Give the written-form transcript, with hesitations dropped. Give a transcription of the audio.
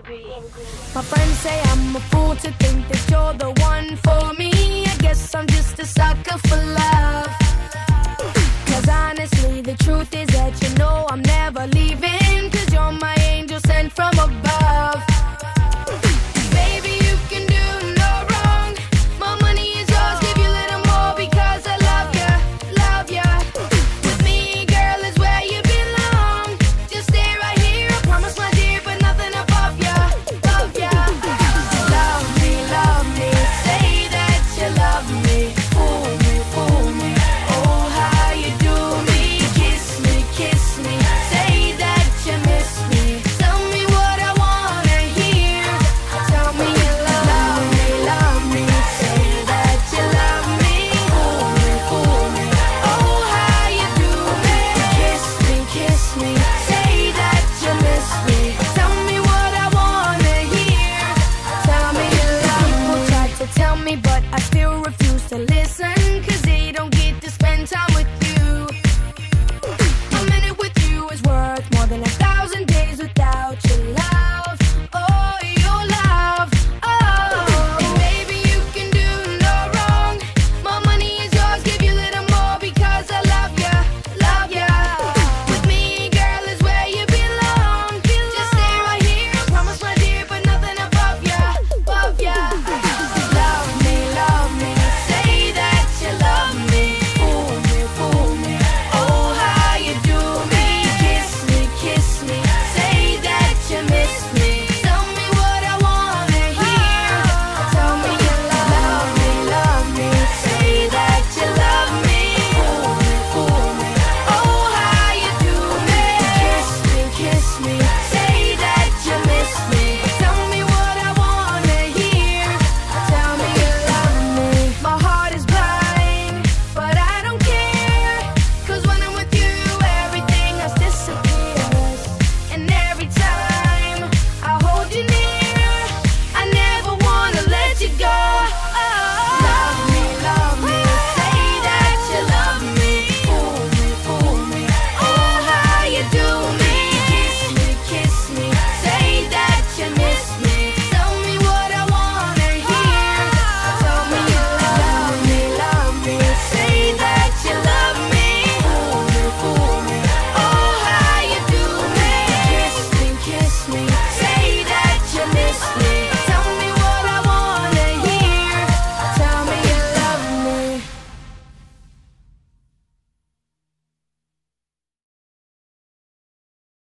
My friends say I'm a fool to think that you're the one for me. I guess I'm just a sucker for love. 'Cause honestly, the truth is that you know I'm never leaving.